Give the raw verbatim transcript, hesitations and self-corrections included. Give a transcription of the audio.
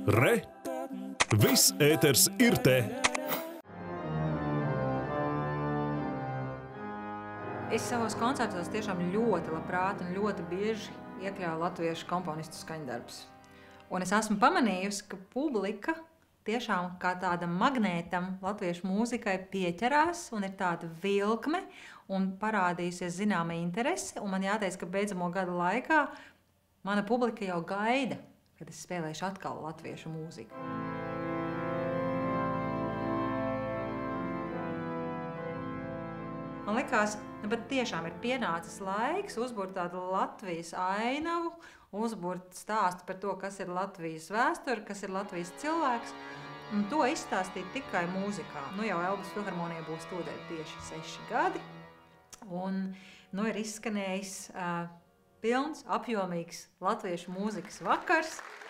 Re! Viss ēters ir te! Es savos koncertos tiešām ļoti labprāt un ļoti bieži iekļauju latviešu komponistu skaņdarbus. Un es esmu pamanījusi, ka publika tiešām kā tādam magnētam latviešu mūzikai pieķerās un ir tāda vilkme un parādījusies zināma interese. Un man jāteic, ka beidzamo gadu laikā mana publika jau gaida, kad es spēlēšu atkal latviešu mūziku. Man likās, nu pat tiešām ir pienācis laiks uzburt tādu Latvijas ainavu, uzburt stāstu par to, kas ir Latvijas vēsture, kas ir Latvijas cilvēks, un to izstāstīt tikai mūzikā. Nu jau Elbas filharmonijā būs tūdēļ tieši seši gadi, un nu ir izskanējis uh, pilns, apjomīgs latviešu mūzikas vakars.